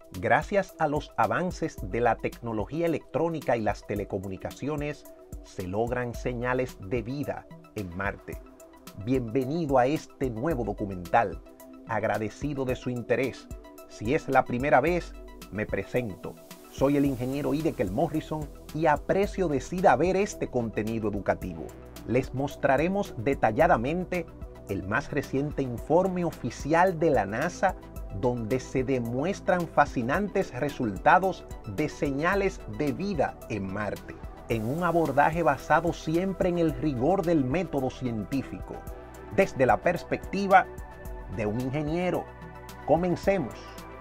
Gracias a los avances de la tecnología electrónica y las telecomunicaciones, se logran señales de vida en Marte. Bienvenido a este nuevo documental. Agradecido de su interés. Si es la primera vez, me presento. Soy el ingeniero Idekel Morrison y aprecio decida ver este contenido educativo. Les mostraremos detalladamente el más reciente informe oficial de la NASA, donde se demuestran fascinantes resultados de señales de vida en Marte, en un abordaje basado siempre en el rigor del método científico, desde la perspectiva de un ingeniero. Comencemos.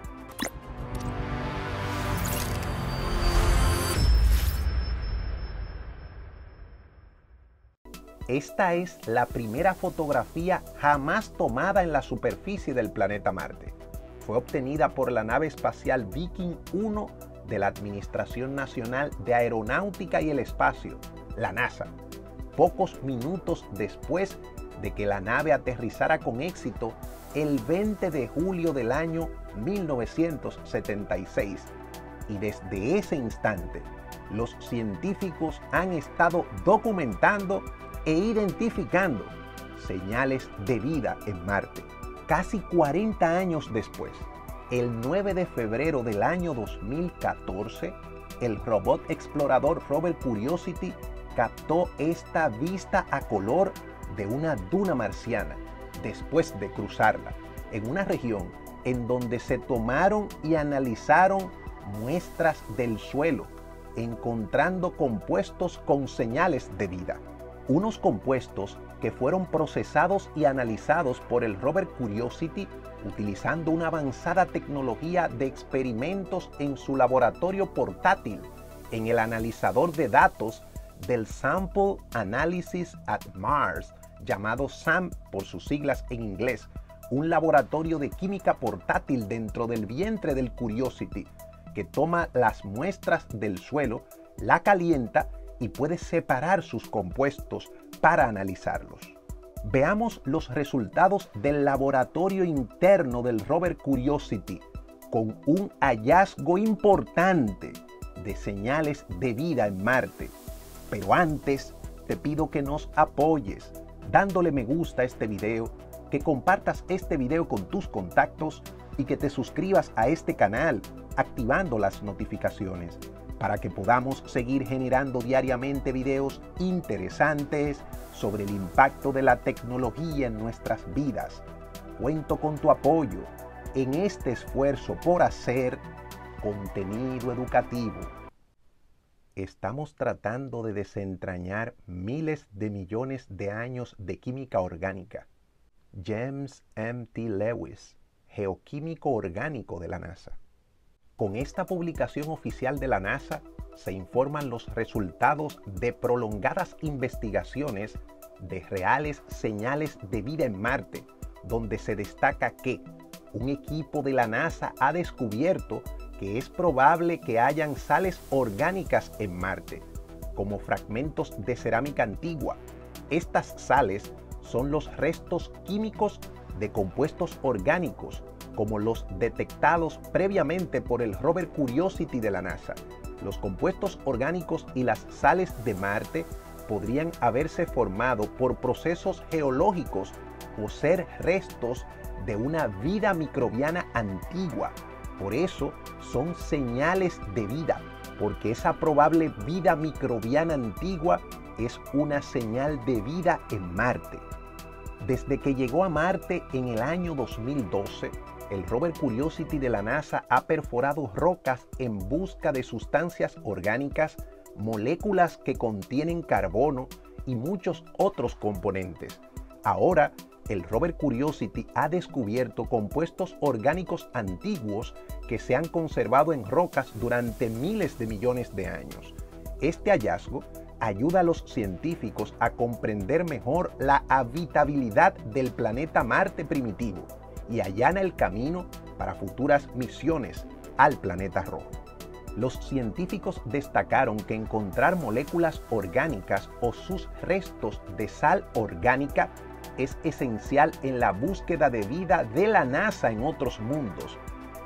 Esta es la primera fotografía jamás tomada en la superficie del planeta Marte. Fue obtenida por la nave espacial Viking 1 de la Administración Nacional de Aeronáutica y el Espacio, la NASA, pocos minutos después de que la nave aterrizara con éxito el 20 de julio del año 1976. Y desde ese instante, los científicos han estado documentando e identificando señales de vida en Marte. Casi 40 años después, el 9 de febrero del año 2014, el robot explorador Rover Curiosity captó esta vista a color de una duna marciana después de cruzarla, en una región en donde se tomaron y analizaron muestras del suelo, encontrando compuestos con señales de vida. Unos compuestos que fueron procesados y analizados por el Rover Curiosity utilizando una avanzada tecnología de experimentos en su laboratorio portátil en el analizador de datos del Sample Analysis at Mars, llamado SAM por sus siglas en inglés, un laboratorio de química portátil dentro del vientre del Curiosity que toma las muestras del suelo, la calienta y puede separar sus compuestos para analizarlos. Veamos los resultados del laboratorio interno del Rover Curiosity con un hallazgo importante de señales de vida en Marte. Pero antes te pido que nos apoyes dándole me gusta a este video, que compartas este video con tus contactos y que te suscribas a este canal activando las notificaciones, para que podamos seguir generando diariamente videos interesantes sobre el impacto de la tecnología en nuestras vidas. Cuento con tu apoyo en este esfuerzo por hacer contenido educativo. Estamos tratando de desentrañar miles de millones de años de química orgánica. James M.T. Lewis, geoquímico orgánico de la NASA. Con esta publicación oficial de la NASA se informan los resultados de prolongadas investigaciones de reales señales de vida en Marte, donde se destaca que un equipo de la NASA ha descubierto que es probable que hayan sales orgánicas en Marte, como fragmentos de cerámica antigua. Estas sales son los restos químicos de compuestos orgánicos, como los detectados previamente por el Rover Curiosity de la NASA. Los compuestos orgánicos y las sales de Marte podrían haberse formado por procesos geológicos o ser restos de una vida microbiana antigua. Por eso son señales de vida, porque esa probable vida microbiana antigua es una señal de vida en Marte. Desde que llegó a Marte en el año 2012, el Rover Curiosity de la NASA ha perforado rocas en busca de sustancias orgánicas, moléculas que contienen carbono y muchos otros componentes. Ahora, el Rover Curiosity ha descubierto compuestos orgánicos antiguos que se han conservado en rocas durante miles de millones de años. Este hallazgo ayuda a los científicos a comprender mejor la habitabilidad del planeta Marte primitivo y allana el camino para futuras misiones al planeta rojo. Los científicos destacaron que encontrar moléculas orgánicas o sus restos de sal orgánica es esencial en la búsqueda de vida de la NASA en otros mundos,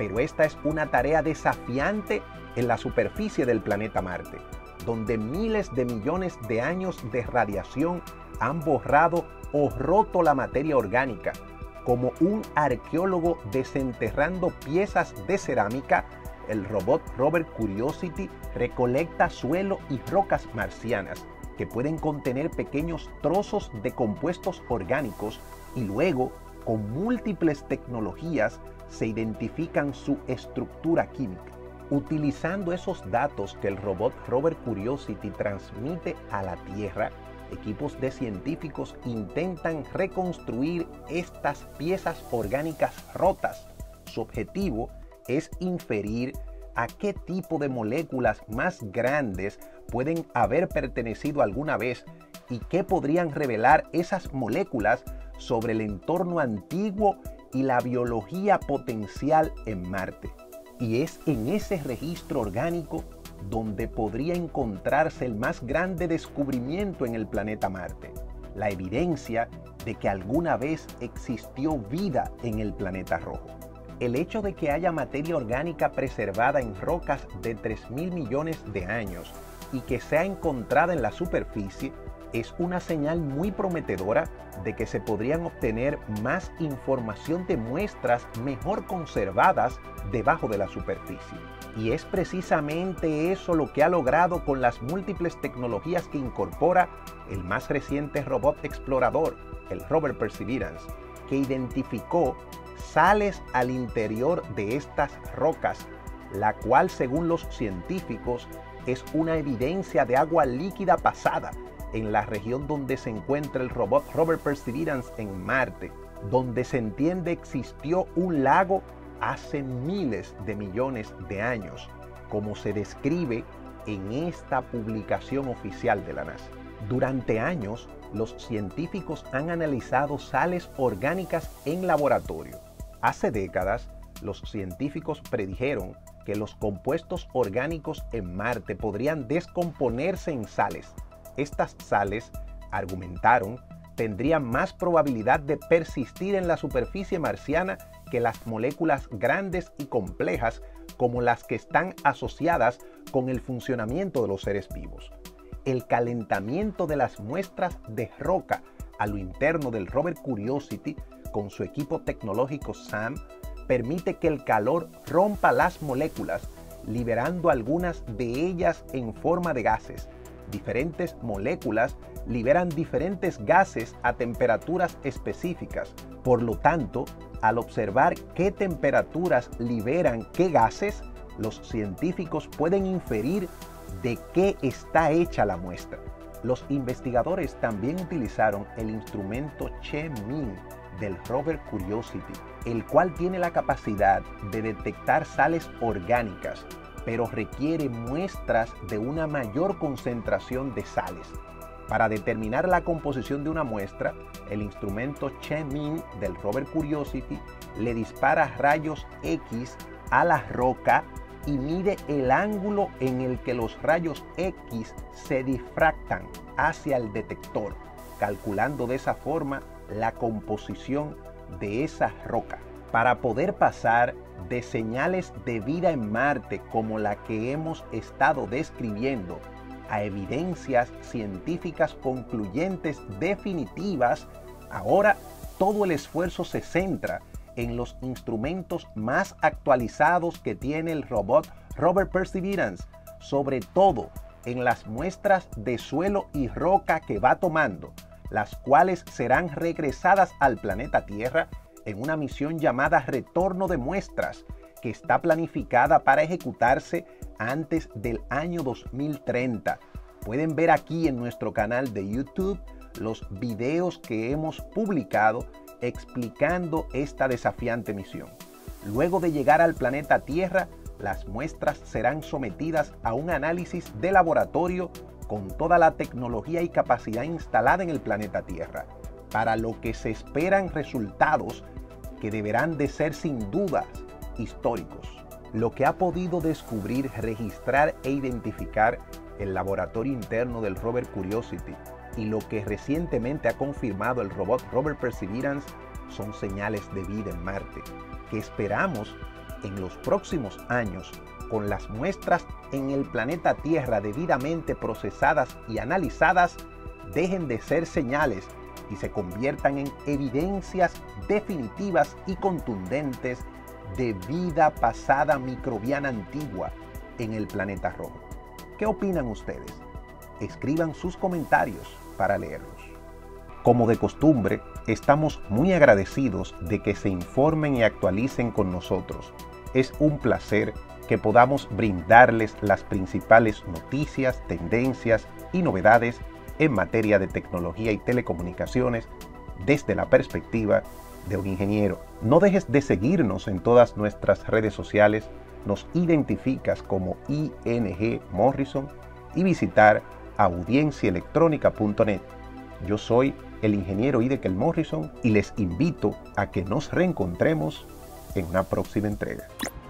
pero esta es una tarea desafiante en la superficie del planeta Marte, donde miles de millones de años de radiación han borrado o roto la materia orgánica. Como un arqueólogo desenterrando piezas de cerámica, el robot Rover Curiosity recolecta suelo y rocas marcianas que pueden contener pequeños trozos de compuestos orgánicos y luego, con múltiples tecnologías, se identifican su estructura química. Utilizando esos datos que el robot Rover Curiosity transmite a la Tierra, equipos de científicos intentan reconstruir estas piezas orgánicas rotas. Su objetivo es inferir a qué tipo de moléculas más grandes pueden haber pertenecido alguna vez y qué podrían revelar esas moléculas sobre el entorno antiguo y la biología potencial en Marte. Y es en ese registro orgánico donde podría encontrarse el más grande descubrimiento en el planeta Marte, la evidencia de que alguna vez existió vida en el planeta rojo. El hecho de que haya materia orgánica preservada en rocas de 3.000 millones de años y que sea encontrada en la superficie es una señal muy prometedora de que se podrían obtener más información de muestras mejor conservadas debajo de la superficie. Y es precisamente eso lo que ha logrado con las múltiples tecnologías que incorpora el más reciente robot explorador, el Rover Perseverance, que identificó sales al interior de estas rocas, la cual, según los científicos, es una evidencia de agua líquida pasada en la región donde se encuentra el robot Rover Perseverance en Marte, donde se entiende existió un lago hace miles de millones de años, como se describe en esta publicación oficial de la NASA. Durante años, los científicos han analizado sales orgánicas en laboratorio. Hace décadas, los científicos predijeron que los compuestos orgánicos en Marte podrían descomponerse en sales. Estas sales, argumentaron, tendrían más probabilidad de persistir en la superficie marciana que las moléculas grandes y complejas como las que están asociadas con el funcionamiento de los seres vivos. El calentamiento de las muestras de roca a lo interno del Rover Curiosity con su equipo tecnológico SAM permite que el calor rompa las moléculas, liberando algunas de ellas en forma de gases. Diferentes moléculas liberan diferentes gases a temperaturas específicas. Por lo tanto, al observar qué temperaturas liberan qué gases, los científicos pueden inferir de qué está hecha la muestra. Los investigadores también utilizaron el instrumento Chemin del Rover Curiosity, el cual tiene la capacidad de detectar sales orgánicas, pero requiere muestras de una mayor concentración de sales. Para determinar la composición de una muestra, el instrumento Chemin del Rover Curiosity le dispara rayos X a la roca y mide el ángulo en el que los rayos X se difractan hacia el detector, calculando de esa forma la composición de esa roca. Para poder pasar de señales de vida en Marte como la que hemos estado describiendo a evidencias científicas concluyentes definitivas, ahora todo el esfuerzo se centra en los instrumentos más actualizados que tiene el robot Rover Perseverance, sobre todo en las muestras de suelo y roca que va tomando, las cuales serán regresadas al planeta Tierra en una misión llamada Retorno de Muestras, que está planificada para ejecutarse antes del año 2030. Pueden ver aquí en nuestro canal de YouTube los videos que hemos publicado explicando esta desafiante misión. Luego de llegar al planeta Tierra, las muestras serán sometidas a un análisis de laboratorio con toda la tecnología y capacidad instalada en el planeta Tierra, para lo que se esperan resultados que deberán de ser sin dudas históricos. Lo que ha podido descubrir, registrar e identificar el laboratorio interno del Rover Curiosity y lo que recientemente ha confirmado el robot Rover Perseverance son señales de vida en Marte, que esperamos en los próximos años, con las muestras en el planeta Tierra debidamente procesadas y analizadas, dejen de ser señales y se conviertan en evidencias definitivas y contundentes de vida pasada microbiana antigua en el planeta rojo. ¿Qué opinan ustedes? Escriban sus comentarios para leerlos. Como de costumbre, estamos muy agradecidos de que se informen y actualicen con nosotros. Es un placer que podamos brindarles las principales noticias, tendencias y novedades en materia de tecnología y telecomunicaciones desde la perspectiva de un ingeniero. No dejes de seguirnos en todas nuestras redes sociales, nos identificas como ING Morrison y visitar audienciaelectronica.net. Yo soy el ingeniero Idekel Morrison y les invito a que nos reencontremos en una próxima entrega.